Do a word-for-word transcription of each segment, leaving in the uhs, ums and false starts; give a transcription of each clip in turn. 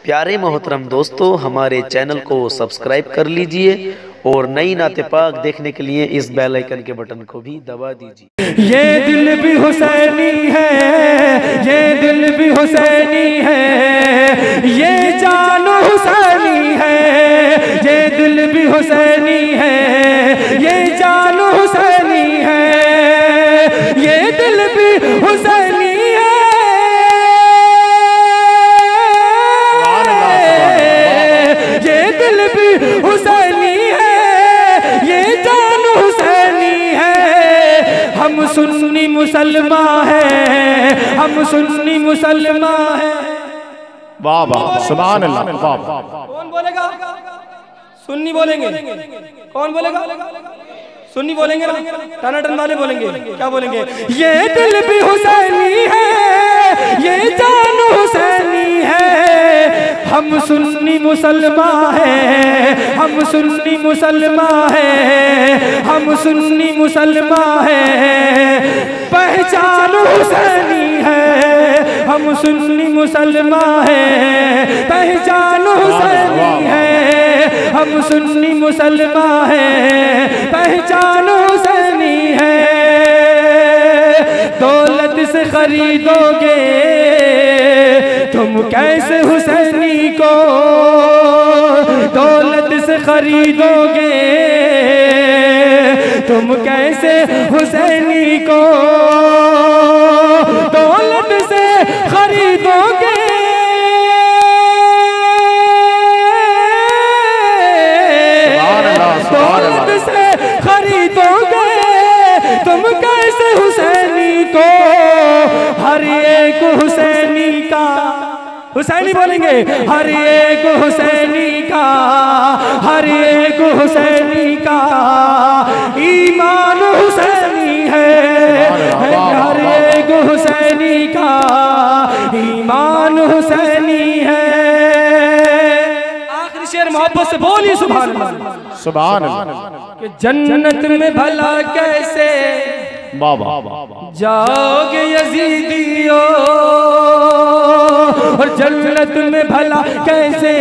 प्यारे मोहतरम दोस्तों, हमारे चैनल को सब्सक्राइब कर लीजिए और नई नाते पाक देखने के लिए इस बेल आइकन के बटन को भी दबा दीजिए। ये दिल भी हुसैनी है, ये दिल भी हुसैनी है, ये जान हुसैनी है, ये दिल भी हुसैनी है, ये जान हुसैनी है, ये दिल भी हुसैनी है, ये दिल भी हुसैनी है, ये जान हुसैनी है। हम सुन्नी मुसलमान हैं, हम सुन्नी मुसलमान हैं। वाह वाह, सुभान अल्लाह। वाह, कौन बोलेगा? सुन्नी बोलेंगे। कौन बोलेगा? सुन्नी बोलेंगे ना, टनाटन वाले बोलेंगे। क्या बोलेंगे? ये दिल भी हुसैनी है, ये जान हुसैनी है। हम सुन्नी मुसलमान हैं, हम सुन्नी मुसलमान हैं, हम सुन्नी मुसलमान हैं। पहचान हुसैनी है, हम सुन्नी मुसलमान हैं, पहचान हुसैनी है, हम सुन्नी मुसलमान हैं, पहचान हुसैनी है। दौलत से खरीदोगे तुम कैसे हुसैनी को, दौलत से खरीदोगे तुम कैसे हुसैनी को, दौलत से खरीदोगे दौलत से खरीदोगे तुम कैसे हुसैनी को। हर एक हुसैनी का, हुसैनी बोलेंगे, हर एक हुसैनी का, हर एक हुसैनी का ईमान हुसैनी है, हर एक हुसैनी का ईमान हुसैनी है। आखिरी शेर मोहब्बत से बोलिए सुभान अल्लाह, सुभान अल्लाह। कि जन्नत में भला कैसे जाओगे यजीदियो, और जन्नत में भला कैसे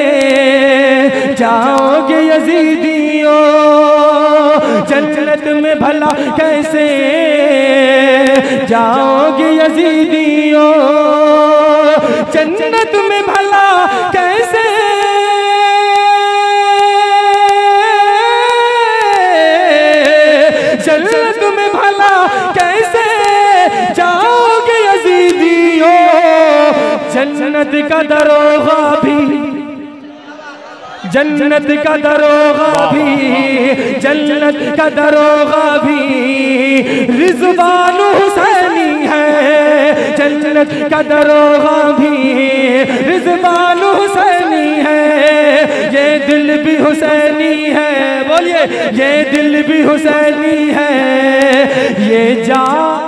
जाओगे यजीदियो, जन्नत में भला कैसे जाओगे यजीदियो, जन्नत में भला कैसे जन्नत में भला कैसे जाओगे यजीदियो। जन्नत का दरोगा भी, जन्नत का दरोगा भी, जन्नत का दरोगा भी रिज़वान हुसैनी है, जन्नत का दरोगा भी रिज़वान हुसैनी है। ये दिल भी हुसैनी है, बोलिए, ये दिल भी हुसैनी है, ये जान